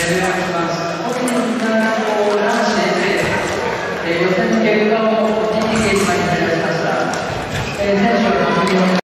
お願いします。本日から男子で予選の結果を一時掲示板に貼り出しました。選手を確認